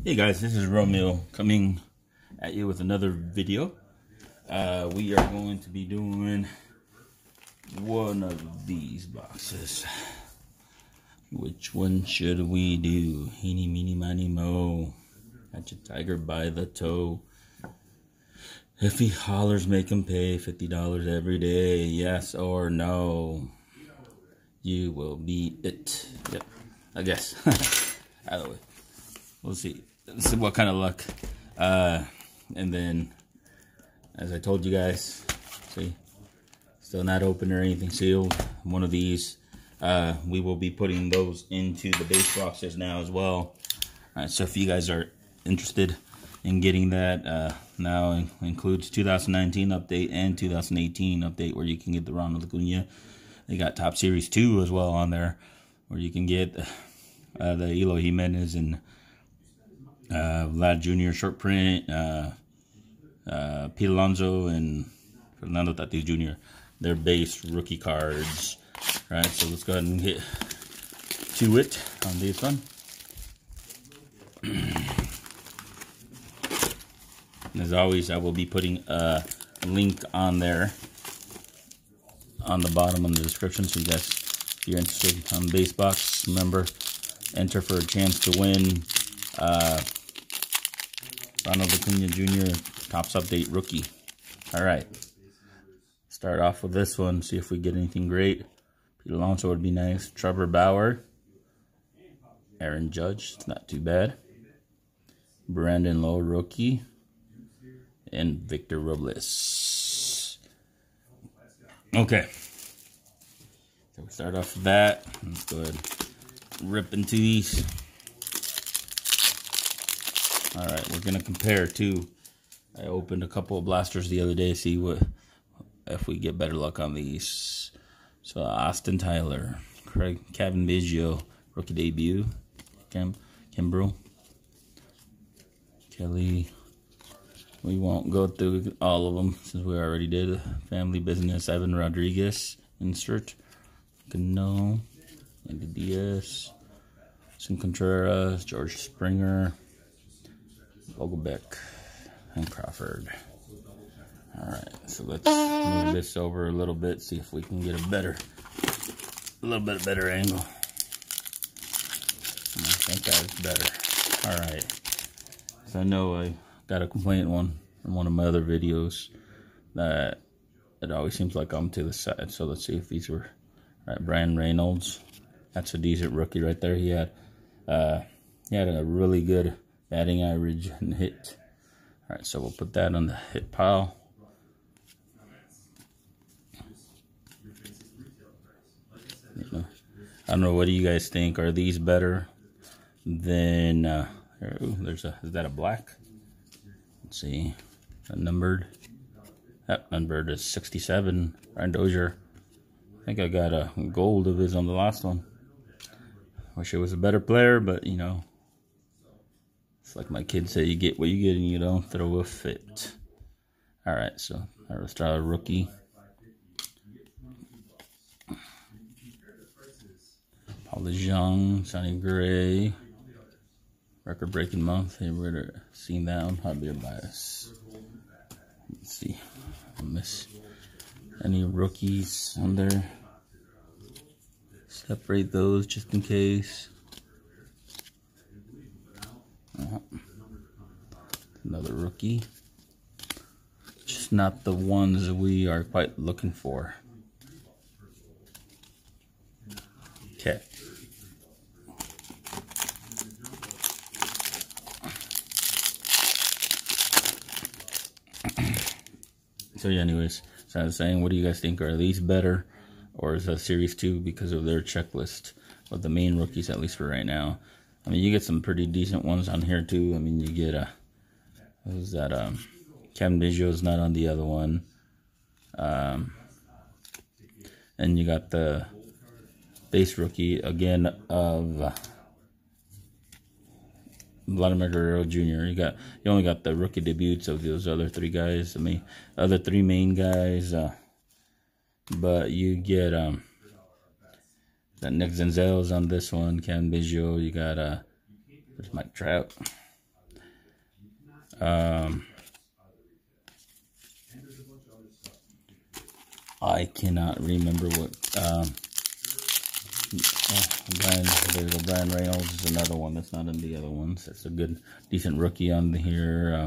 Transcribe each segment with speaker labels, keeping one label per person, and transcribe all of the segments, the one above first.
Speaker 1: Hey guys, this is Romeo coming at you with another video. We are going to be doing one of these boxes. Which one should we do? Eeny, meeny, miny, mo. Got your tiger by the toe. If he hollers, make him pay $50 every day. Yes or no? You will be it. Yep, I guess. Either way. We'll see. Let's see what kind of luck. And then, as I told you guys, see, still not open or anything sealed. One of these, we will be putting those into the base boxes now as well. Alright, so if you guys are interested in getting that, now includes 2019 update and 2018 update where you can get the Ronald Acuna. They got Top Series 2 as well on there where you can get the Eloy Jimenez and Vlad Jr. short print, Pete Alonso and Fernando Tatis Jr. They're base rookie cards. Right, so let's go ahead and get to it on this one. As always, I will be putting a link on there on the bottom of the description, so you guys, if you're interested on base box, remember, enter for a chance to win Ronald Acuna Jr. Topps Update Rookie. Alright. Start off with this one, see if we get anything great. Pete Alonso would be nice. Trevor Bauer. Aaron Judge, it's not too bad. Brandon Lowe, rookie. And Victor Robles. Okay. So we start off with that. Let's go ahead and rip into these. Alright, we're going to compare too. I opened a couple of blasters the other day, see what if we get better luck on these. So Austin Tyler, Cavan Biggio, rookie debut. Kimbrel. Kelly. We won't go through all of them since we already did. Family Business, Evan Rodriguez, insert. Cano, Andy Diaz, Sin Contreras, George Springer, Vogelbeck, and Crawford. Alright, so let's move this over a little bit, see if we can get a little bit better angle. I think that's better. Alright. So I know I got a complaint in one of my other videos that it always seems like I'm to the side. So let's see if these were right. Brian Reynolds, that's a decent rookie right there. He had a really good batting average and hit. All right, so we'll put that on the hit pile. I don't know. What do you guys think? Are these better than? Is that a black? Let's see. Numbered. That numbered is 67. Ryan Dozier. I think I got a gold of his on the last one. Wish it was a better player, but you know, it's like my kids say, you get what you get and you don't throw a fit. Alright, so let's try a rookie. Paul DeJong, Sonny Gray. Record-breaking month. Have you ever seen that one? Javier Baez. Let's see. I miss any rookies on there. Separate those just in case. Another rookie. Just not the ones we are quite looking for. Okay. So yeah, anyways, so I was saying, what do you guys think? Are these better, or is that Series 2 because of their checklist of the main rookies, at least for right now? I mean, you get some pretty decent ones on here too. I mean, you get what was that? Cavan Biggio's not on the other one. And you got the base rookie again of Vladimir Guerrero Jr. You only got the rookie debuts of those other three guys. I mean, other three main guys. But you get Got Nick Senzel's on this one. Cavan Biggio. You got there's Mike Trout. I cannot remember what Brian Reynolds is another one that's not in the other ones. That's a good, decent rookie on here.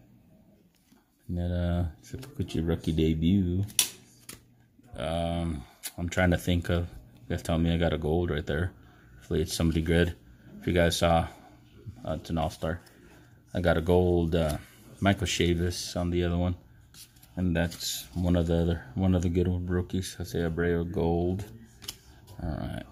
Speaker 1: Triple rookie debut. I'm trying to think of. You guys telling me I got a gold right there. Hopefully it's somebody good. If you guys saw, it's an all-star. I got a gold Michael Chavis on the other one, and that's one of the good old rookies. Jose Abreu gold. All right.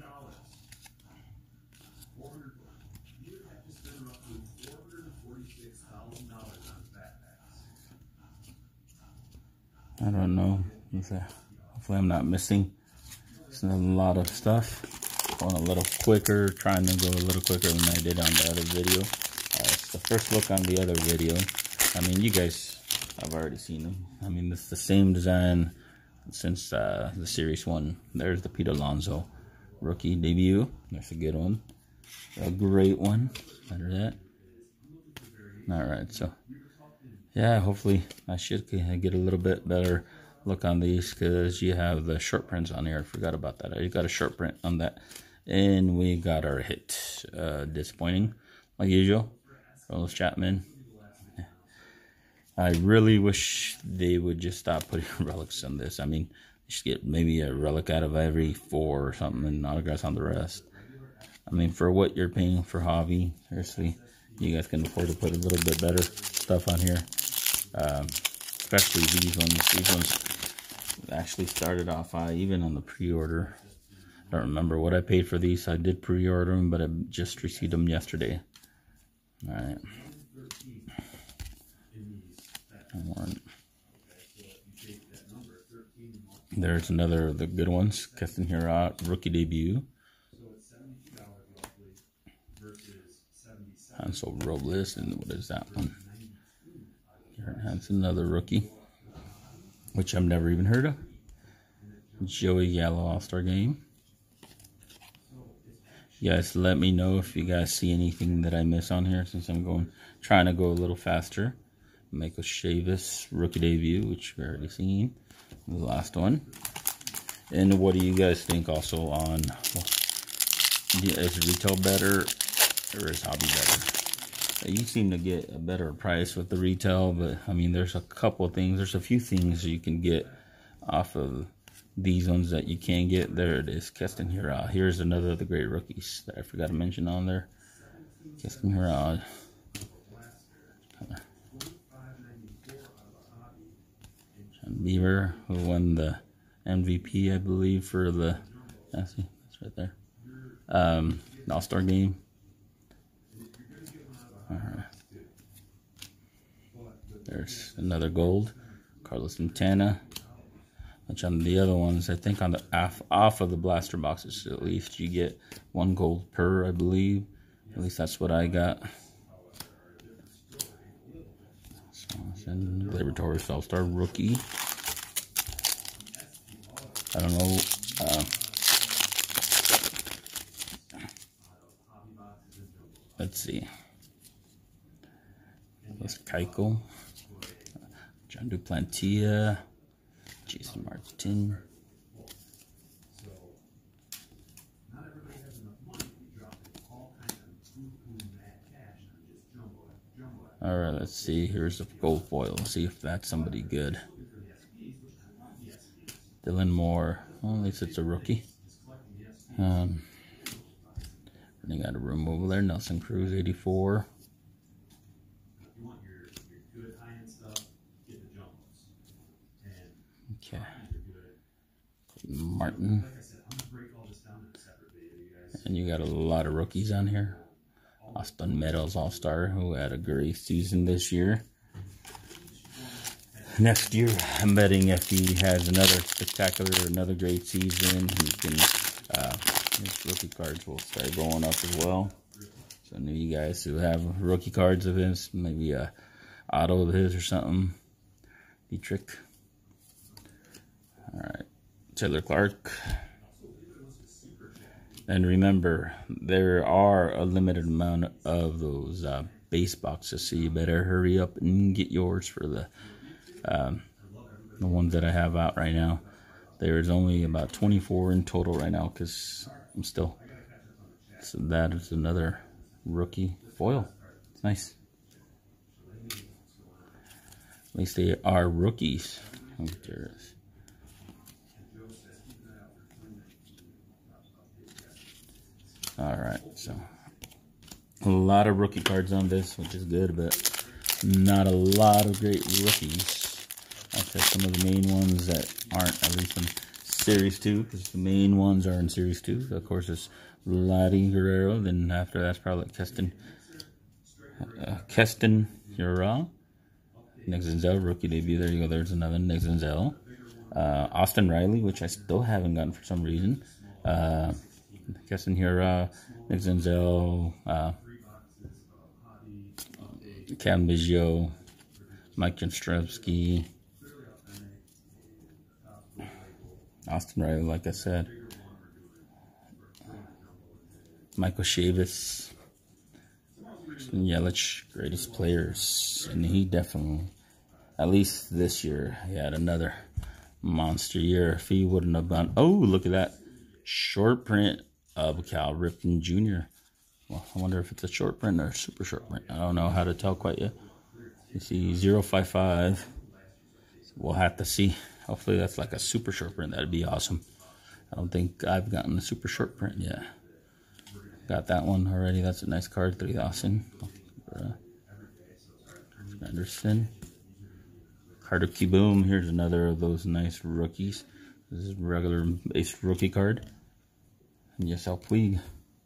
Speaker 1: I don't know. Hopefully I'm not missing. It's a lot of stuff. Going a little quicker, trying to go a little quicker than I did on the other video. It's the first look on the other video. I mean, you guys have already seen them. I mean, it's the same design since the Series 1. There's the Pete Alonso rookie debut. That's a good one. A great one. Under that. Alright, so yeah, hopefully I should get a little bit better look on these, because you have the short prints on here. I forgot about that. I got a short print on that. And we got our hit. Disappointing, like usual. Aroldis Chapman. I really wish they would just stop putting relics on this. I mean, you should get maybe a relic out of every 4 or something and autographs on the rest. I mean, for what you're paying for Javi, seriously, you guys can afford to put a little bit better stuff on here. Especially these ones. These ones actually started off even on the pre-order. I don't remember what I paid for these. I did pre-order them, but I just received them yesterday. All right. There's another of the good ones. Keston Hiura rookie debut. Hansel Robles, and what is that one? That's another rookie, which I've never even heard of. Joey Gallo All-Star Game. You guys let me know if you guys see anything that I miss on here, since I'm trying to go a little faster. Michael Chavis rookie debut, which we've already seen. The last one. And what do you guys think also on, is retail better or is hobby better? You seem to get a better price with the retail, but I mean, there's a couple of things. There's a few things you can get off of these ones that you can get. There it is, Keston Hiura. Here's another of the great rookies that I forgot to mention on there. Keston Hiura. John Beaver, who won the MVP, I believe, for the, see, that's right there. The All-Star Game. There's another gold, Carlos Santana. Which on the other ones, I think on the off of the blaster boxes, at least you get 1 gold per, I believe. At least that's what I got. So, Gleyber Torres All-Star rookie. I don't know. Let's see. That's Keuchel. John Duplantier. Jason Martin. Alright, let's see. Here's the gold foil. Let's see if that's somebody good. Dylan Moore. Well, at least it's a rookie. Running out of room over there. Nelson Cruz, 84. Okay. Martin. And you got a lot of rookies on here. Austin Meadows All-Star, who had a great season this year. Next year, I'm betting if he has another spectacular, another great season, he can, his rookie cards will start going up as well. So I know you guys who have rookie cards of his, maybe a auto of his or something. Dietrich. Alright. Taylor Clark. And remember, there are a limited amount of those base boxes, so you better hurry up and get yours for the ones that I have out right now. There's only about 24 in total right now because I'm still. So that is another rookie foil. It's nice. At least they are rookies. There it is. Alright, so a lot of rookie cards on this, which is good, but not a lot of great rookies. I'll say some of the main ones that aren't, at least in Series 2, because the main ones are in Series 2. Of course, it's Vladdy Guerrero, then after that's probably Keston Hiura. Nick Senzel, rookie debut. There you go, there's another Nick Senzel. Austin Riley, which I still haven't gotten for some reason. Keston Hiura, Nick Senzel, Cam Biggio, Mike Yastrzemski, Austin Riley, like I said, Michael Chavis, Christian Yelich, greatest players, and he definitely, at least this year, he had another monster year. If he wouldn't have gone, oh, look at that short print of Cal Ripken Jr. Well, I wonder if it's a short print or a super short print. I don't know how to tell quite yet. You see 055. We'll have to see. Hopefully that's like a super short print. That'd be awesome. I don't think I've gotten the super short print yet. Got that one already. That's a nice card. 3,000. Anderson. Carter Kieboom. Here's another of those nice rookies. This is a regular base rookie card. And Yasiel Puig.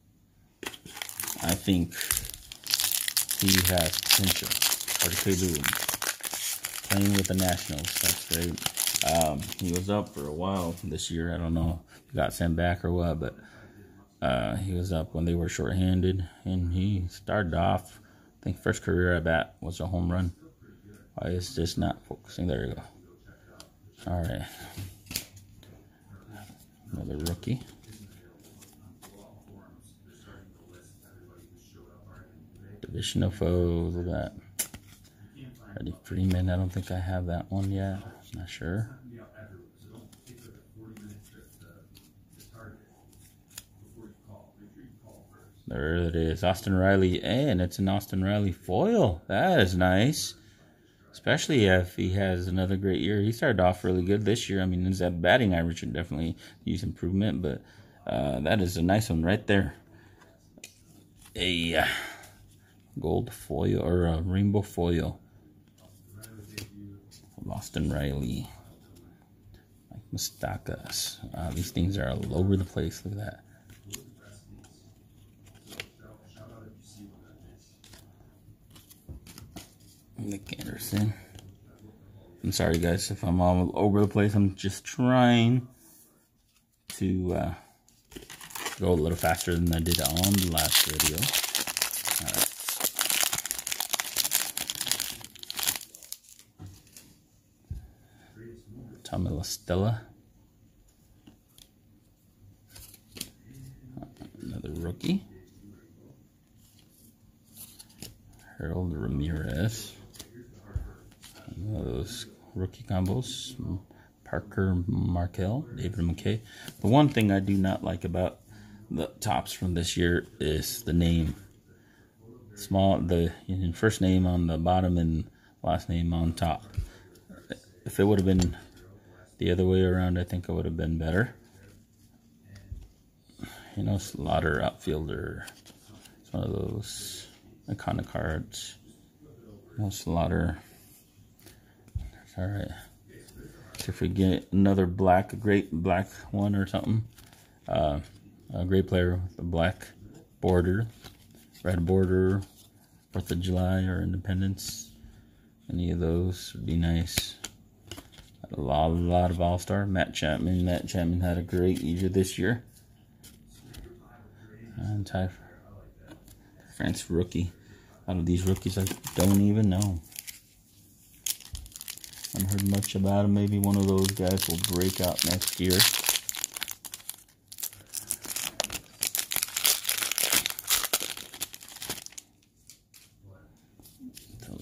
Speaker 1: I think he has potential. Carter Kieboom. Playing with the Nationals. That's great. He was up for a while this year. I don't know if he got sent back or what, but he was up when they were shorthanded, and he started off. I think first career at bat was a home run. It's just not focusing. There you go. All right, another rookie. Divisional foes. Look at that. Freddie Freeman. I don't think I have that one yet. Not sure. There it is, Austin Riley, and it's an Austin Riley foil. That is nice, especially if he has another great year. He started off really good this year. I mean, his batting average should definitely use improvement, but that is a nice one right there. A gold foil or a rainbow foil of Austin Riley. Like Moustakas. These things are all over the place. Look at that. Nick Anderson. I'm sorry guys if I'm all over the place. I'm just trying to go a little faster than I did on the last video. Alright. Tommy La Stella. Another rookie. Harold Ramirez. Those rookie combos. Parker Markel, David McKay. The one thing I do not like about the tops from this year is the name. The first name on the bottom and last name on top. If it would have been the other way around, I think it would have been better. You know, Slaughter outfielder. It's one of those iconic cards. You know, Slaughter. Alright. So if we get another black, a great black one or something. A great player with a black border. Red border. 4th of July or Independence. Any of those would be nice. A lot of All-Star. Matt Chapman. Matt Chapman had a great year this year. And Ty France rookie. Out of these rookies, I don't even know. I haven't heard much about him. Maybe one of those guys will break out next year.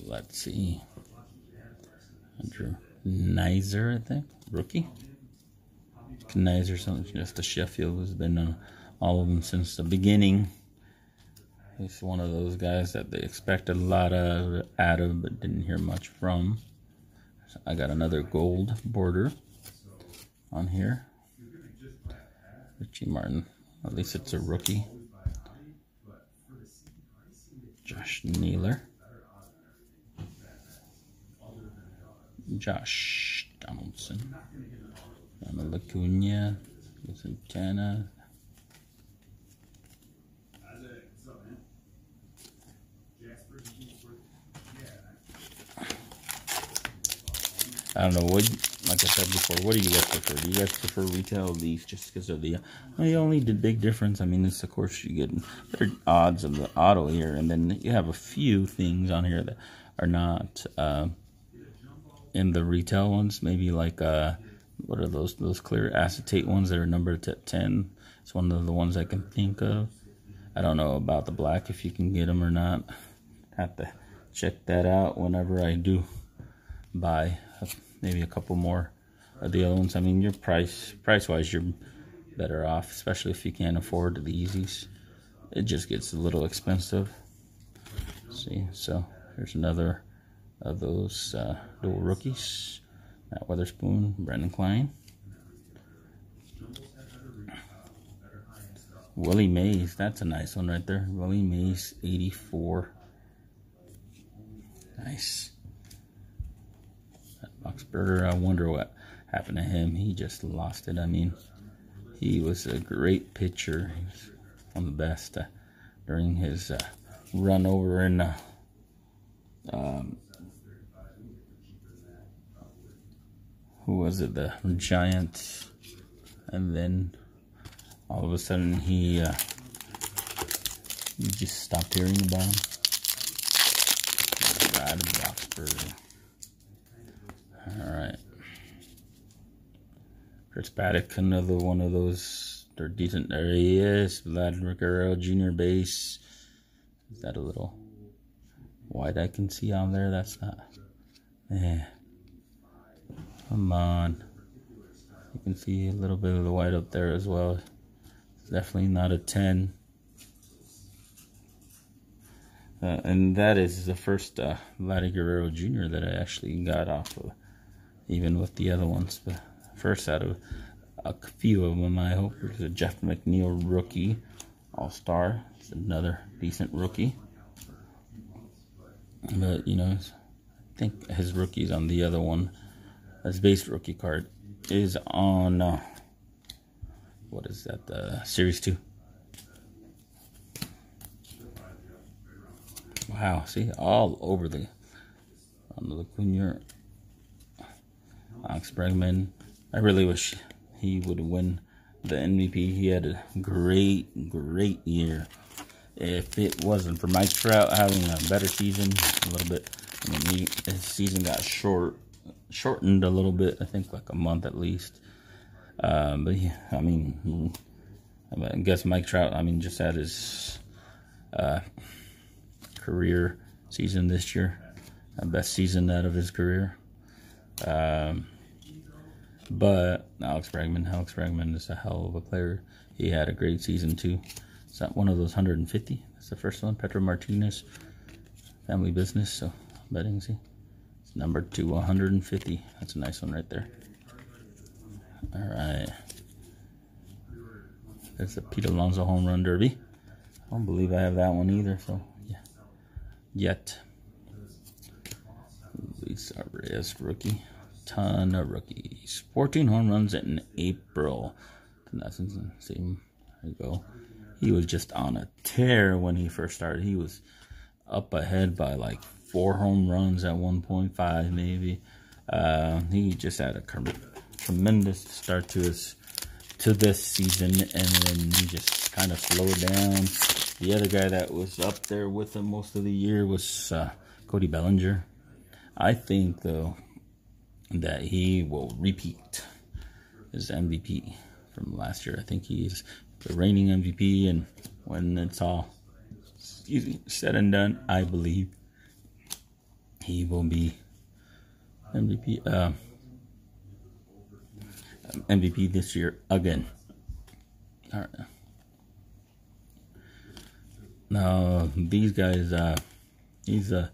Speaker 1: let's see. Andrew Knizer, I think, rookie. Knizer, something just the Sheffield, has been on all of them since the beginning. He's one of those guys that they expected a lot out of, but didn't hear much from. So I got another gold border on here. Richie Martin, at least it's a rookie. Josh Naylor. Josh Donaldson. Ronald Acuna. Santana. I don't know, like I said before, what do you guys prefer? Do you guys prefer retail of these just because of the only the big difference? I mean, it's of course you get better odds of the auto here, and then you have a few things on here that are not in the retail ones. Maybe like what are those clear acetate ones that are numbered at 10? It's one of the ones I can think of. I don't know about the black if you can get them or not. Have to check that out whenever I do buy maybe a couple more of the other ones. I mean, your price wise, you're better off, especially if you can't afford the Yeezys. It just gets a little expensive. See, so here's another of those dual rookies. Matt Weatherspoon, Brandon Klein. Willie Mays, that's a nice one right there. Willie Mays, 84. Nice. That Boxberger, I wonder what happened to him. He just lost it. I mean, he was a great pitcher. He was one of the best during his run over in who was it? The Giants. And then all of a sudden he just stopped hearing about him. Brad Boxberger. Alright. Chris Paddock, another one of those. They're decent. There he is. Vladimir Guerrero, junior base. Is that a little white I can see on there? That's not. Yeah. Come on. You can see a little bit of the white up there as well. It's definitely not a 10. And that is the first Vladimir Guerrero Jr. that I actually got off of, even with the other ones. But first out of a few of them, I hope. There's a Jeff McNeil rookie, All-Star. It's another decent rookie. But, you know, I think his rookie's on the other one. His base rookie card is on, what is that, Series 2. Wow, see, all over on the Acuna, Alex Bregman. I really wish he would win the MVP. He had a great year. If it wasn't for Mike Trout having a better season, a little bit, I mean, his season got shortened a little bit, I think like a month at least. But yeah, I mean, I guess Mike Trout, I mean, just had his career season this year, best season out of his career. But Alex Bregman is a hell of a player. He had a great season too. It's not one of those 150. That's the first one. Pedro Martinez, family business. So betting, see, it's numbered to 150. That's a nice one right there. All right. There's a Pete Alonso home run derby. I don't believe I have that one either. So yeah, yet. Luis Reyes rookie. Ton of rookies. 14 home runs in April. There you go. He was just on a tear when he first started. He was up ahead by like 4 home runs at 1.5 maybe. He just had a tremendous start to this season, and then he just kind of slowed down. The other guy that was up there with him most of the year was Cody Bellinger. I think though that he will repeat his MVP from last year. I think he's the reigning MVP, and when it's all said and done, I believe he will be MVP this year again. All right. Now these guys, he's the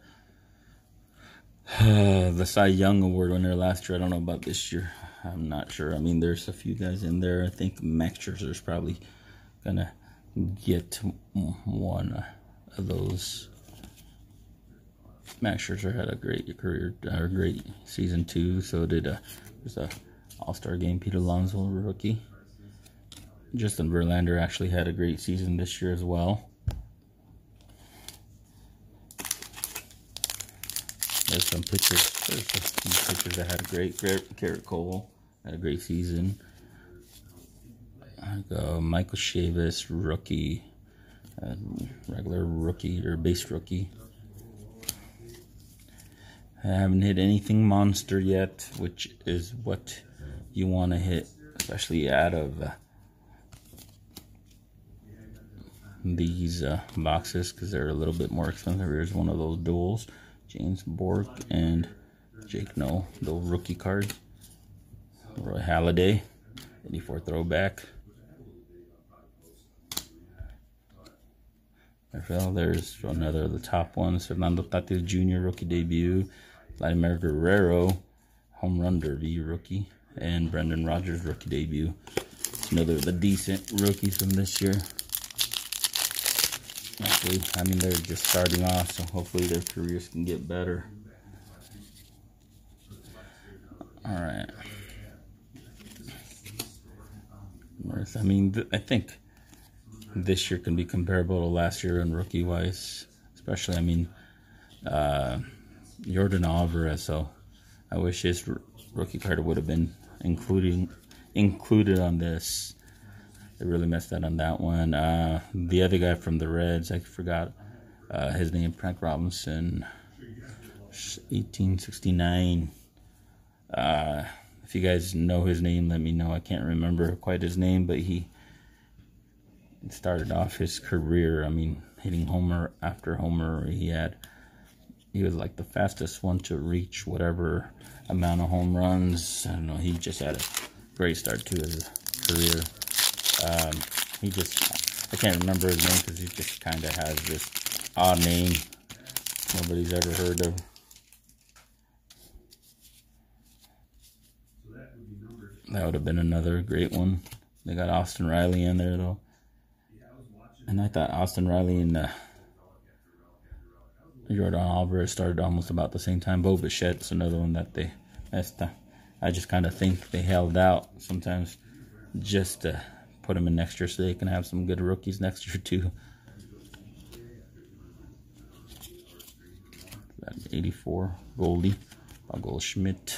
Speaker 1: Cy Young Award winner last year. I don't know about this year. I'm not sure. I mean, there's a few guys in there. I think Max Scherzer's probably gonna get one of those. Max Scherzer had a great career, great season too. So did there's a All-Star game. Pete Alonso, rookie. Justin Verlander actually had a great season this year as well. There's some pitchers. There's some pitchers that had a great. Garrett Cole had a great season. Michael Chavis, rookie, regular rookie or base rookie. I haven't hit anything monster yet, which is what you want to hit, especially out of these boxes, because they're a little bit more expensive. Here's one of those duels. James Bork and Jake Noll, those rookie cards. Roy Halladay, 84 throwback. There's another of the top ones. Fernando Tatis Jr. rookie debut. Vladimir Guerrero, home run derby rookie. And Brendan Rodgers rookie debut. Another of the decent rookies from this year. Actually, I mean, they're just starting off, so hopefully their careers can get better. Alright. I mean, I think this year can be comparable to last year in rookie-wise. Especially, I mean, Jordan Alvarez, so I wish his rookie card would have been included on this. They really messed up on that one. The other guy from the Reds, I forgot his name, Frank Robinson, 1869. If you guys know his name, let me know. I can't remember quite his name, but he started off his career, I mean, hitting homer after homer. He was like the fastest one to reach whatever amount of home runs. I don't know, he just had a great start to his career. I can't remember his name because he just kind of has this odd name nobody's ever heard of. That would have been another great one. They got Austin Riley in there though. And I thought Austin Riley and Jordan Alvarez started almost about the same time. Bo Bichette's another one that they messed up. I just kind of think they held out sometimes just to put them in next year so they can have some good rookies next year too. That 84 Goldie, Goldschmidt.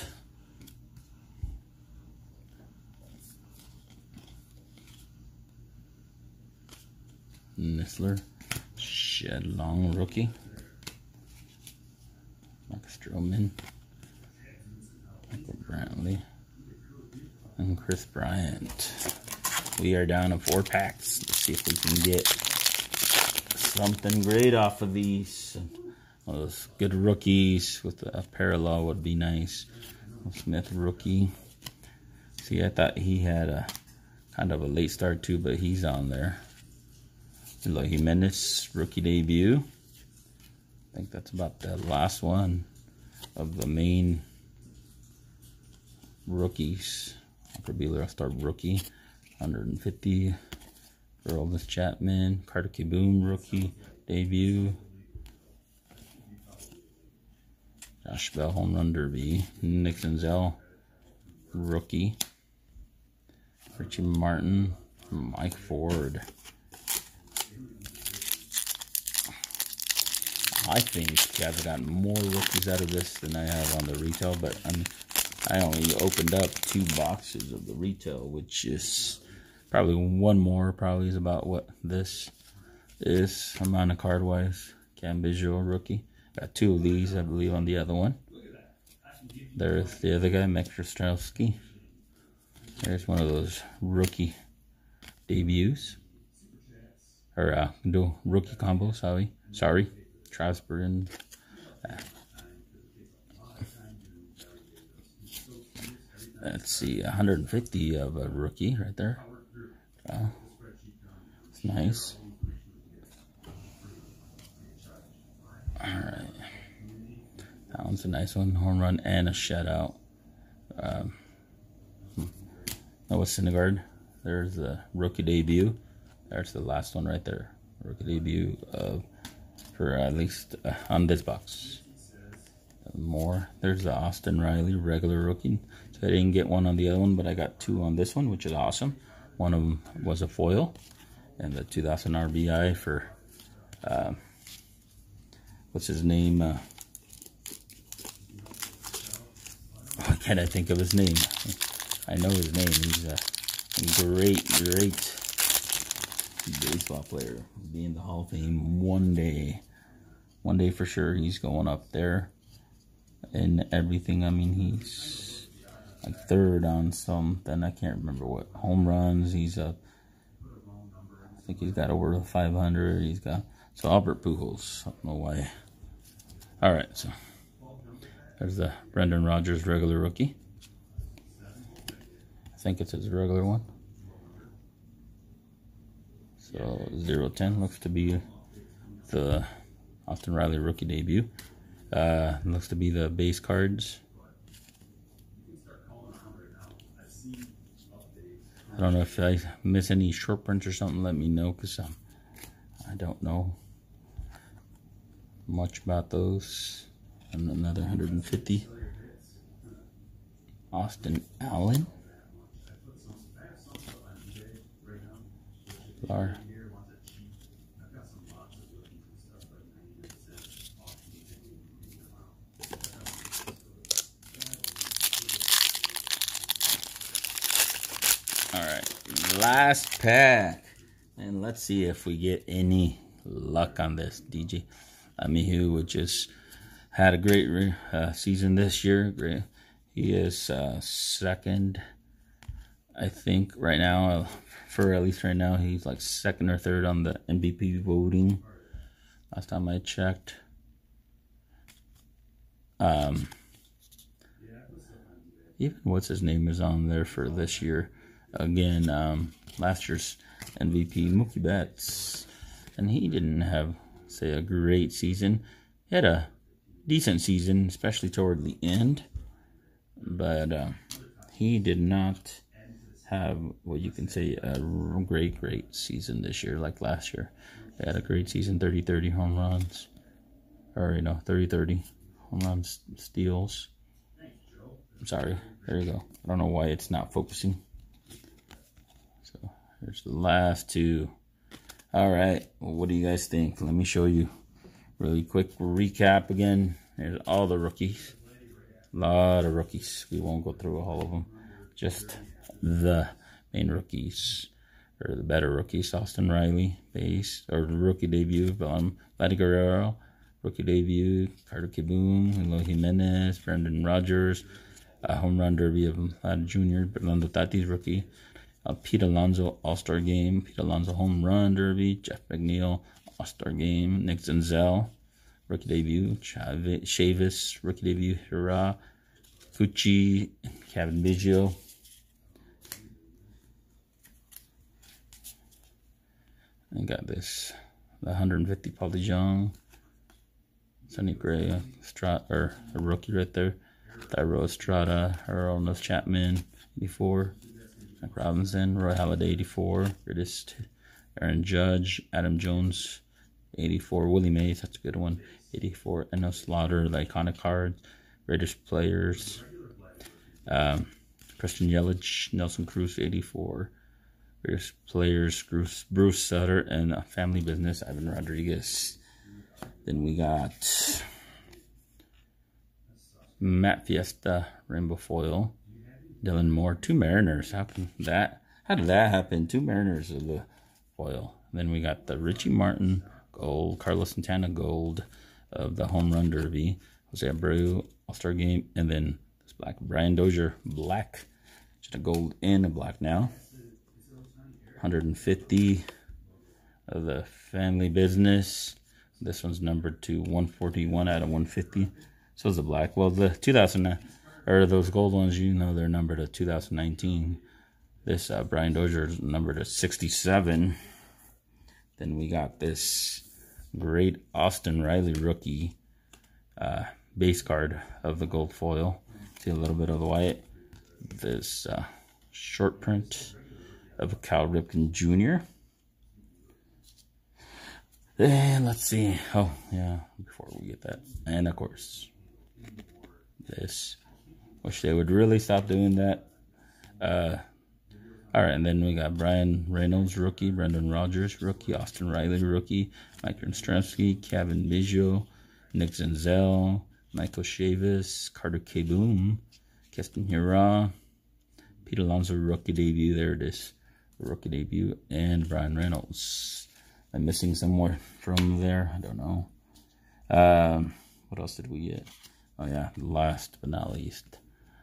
Speaker 1: Nisler, Shed Long rookie. Max Stroman, Michael Brantley, and Chris Bryant. We are down to 4 packs. Let's see if we can get something great off of these. One of those good rookies with a parallel would be nice. Smith rookie. See, I thought he had a kind of a late start too, but he's on there. Eloy Jimenez rookie debut. I think that's about the last one of the main rookies. Walker Buehler All-Star rookie. 150. Aroldis Chapman. Carter Kieboom rookie debut. Josh Bell home run derby. Nick Senzel rookie. Richie Martin. Mike Ford. I think I've gotten more rookies out of this than I have on the retail, but I only opened up 2 boxes of the retail, which is probably one more. Probably is about what this is amount of card wise. Cam Visual rookie. Got 2 of these, I believe, on the other one. There's the other guy, Max Strzalski. There's one of those rookie debuts. Or rookie combos, sorry. Strasburg and let's see, 150 of a rookie right there. It's nice. All right, that one's a nice one. Home run and a shutout. Noah Syndergaard. There's the rookie debut. There's the last one right there. Rookie debut for at least on this box. More. There's the Austin Riley regular rookie. So I didn't get one on the other one, but I got two on this one, which is awesome. One of them was a foil, and the 2000 RBI for what's his name? Why can't I think of his name? I know his name. He's a great baseball player. He'll be in the Hall of Fame one day. One day for sure. He's going up there and everything. I mean, he's like third on something. I can't remember what. Home runs. He's up. I think he's got over 500. He's got. So Albert Pujols. I don't know why. All right. So there's the Brendan Rodgers regular rookie. I think it's his regular one. So 0-10 looks to be the Austin Riley rookie debut. Looks to be the base cards. I don't know if I miss any short prints or something. Let me know, because I don't know much about those. And another 150. Austin Allen. Lar. All right, last pack, and let's see if we get any luck on this. DJ LeMahieu, which has had a great season this year. Great, he is second, I think, right now. For at least right now, he's like second or third on the MVP voting. Last time I checked. Even what's his name is on there for this year. Again, last year's MVP, Mookie Betts, and he didn't have, say, a great season. He had a decent season, especially toward the end, but he did not have what you can say a great season this year like last year. He had a great season, 30-30 home runs, or 30-30 home runs, steals. I'm sorry, there you go. I don't know why it's not focusing. So here's the last two. All right, well, what do you guys think? Let me show you really quick recap again. There's all the rookies, a lot of rookies. We won't go through all of them, just the main rookies, or the better rookies. Austin Riley, base, or rookie debut. Vladdy Guerrero, rookie debut. Carter Kieboom, Eloy Jimenez, Brendan Rodgers, home run derby of Vlad Jr., Fernando Tatis, rookie. Pete Alonso, All-Star Game. Pete Alonso, home run derby. Jeff McNeil, All-Star Game. Nick Senzel, rookie debut. Chavis, rookie debut. Hurrah. Fucci, Kevin Biggio. I got this, the 150 Paulie Young, Sonny Gray, or a rookie right there. Thairo Estrada, Aroldis Chapman, 84. Mike Robinson, Roy Halladay, 84. Greatest Aaron Judge, Adam Jones, 84. Willie Mays, that's a good one. 84. Eno Slaughter, the iconic cards. Greatest players. Christian Yelich, Nelson Cruz, 84. Greatest players, Bruce Sutter, and Family Business, Ivan Rodriguez. Then we got Matt Fiesta, Rainbow Foil. Dylan Moore, 2 Mariners. How did that happen? 2 Mariners of the foil. Then we got the Richie Martin gold, Carlos Santana gold of the home run derby, Jose Abreu All-Star Game, and then this black Brian Dozier black, just a gold and a black now. 150 of the Family Business. This one's numbered to 141 out of 150. So is the black. Well, the 2000 or those gold ones, you know, they're numbered to 2019. This Brian Dozier is numbered to 67. Then we got this great Austin Riley rookie base card of the gold foil. See a little bit of the white. This short print of Cal Ripken Jr. Then let's see. Oh yeah, before we get that, and of course this. Wish they would really stop doing that. All right, and then we got Brian Reynolds rookie, Brendan Rodgers rookie, Austin Riley rookie, Mike Yastrzemski, Kevin Biggio, Nick Senzel, Michael Chavis, Carter Kieboom, Keston Hiura, Pete Alonso rookie debut. There it is, rookie debut, and Brian Reynolds. I'm missing some more from there. I don't know. What else did we get? Oh yeah, last but not least,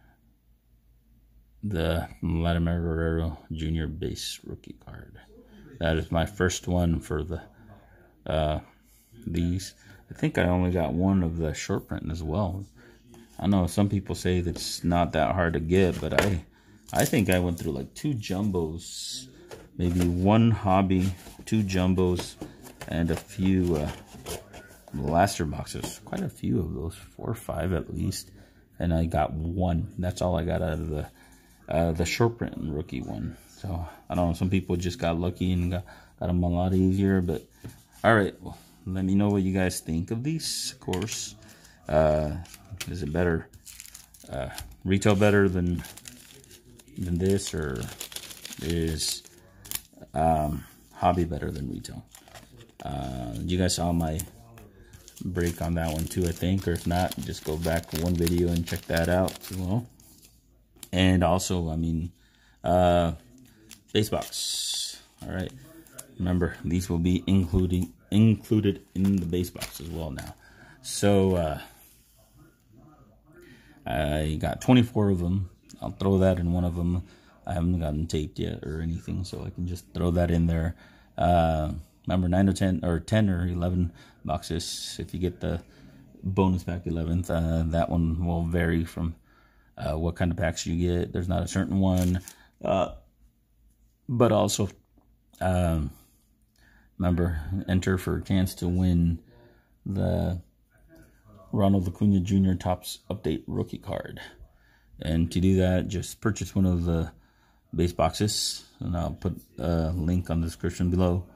Speaker 1: the Vladimir Guerrero Jr. base rookie card. That is my first one for the these. I think I only got one of the short print as well. I know some people say that's not that hard to get, but I think I went through like 2 jumbos, maybe 1 hobby, 2 jumbos, and a few blaster boxes. Quite a few of those, 4 or 5 at least, and I got 1. That's all I got out of the short print rookie one. So I don't know, some people just got lucky and got them a lot easier. But all right, well, let me know what you guys think of these. Of course, is it better, retail better than this, or is hobby better than retail? You guys saw my break on that one too, I think, or if not, just go back 1 video and check that out as well. And also, I mean, base box. All right, remember, these will be included in the base box as well now. So I got 24 of them. I'll throw that in one of them. I haven't gotten taped yet or anything, so I can just throw that in there. Remember, 9 or 10 or 10 or 11 boxes. If you get the bonus pack 11th, that one will vary from what kind of packs you get. There's not a certain one, but also remember, enter for a chance to win the Ronald Acuna Jr. Topps Update rookie card. And to do that, just purchase one of the base boxes, and I'll put a link on the description below.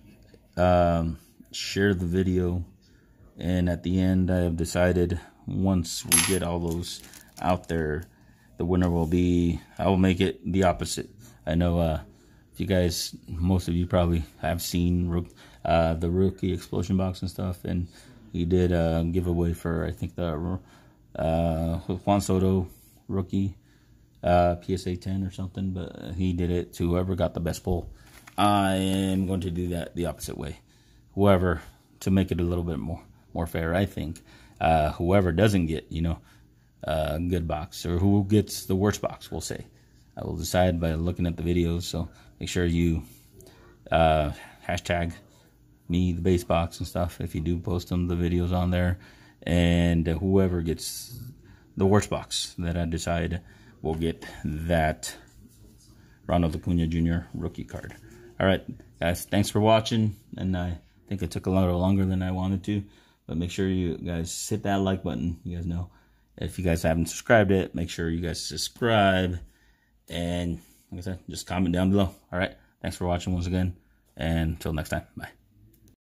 Speaker 1: Share the video, and at the end, I have decided, once we get all those out there, the winner will be, I will make it the opposite. I know if you guys, most of you probably have seen the rookie explosion box and stuff, and he did a giveaway for, I think, the Juan Soto rookie PSA 10 or something, but he did it to whoever got the best pull. I am going to do that the opposite way. Whoever, to make it a little bit more fair, I think, whoever doesn't get, you know, a good box, or who gets the worst box, we'll say, I will decide by looking at the videos. So make sure you hashtag me, the base box and stuff, if you do post them, the videos on there, and whoever gets the worst box that I decide will get that Ronald Acuna Jr. rookie card. All right, guys, thanks for watching, and I think it took a little longer than I wanted to, but make sure you guys hit that like button. You guys know, if you guys haven't subscribed yet, make sure you guys subscribe, and like I said, just comment down below. All right, thanks for watching once again, and until next time, bye.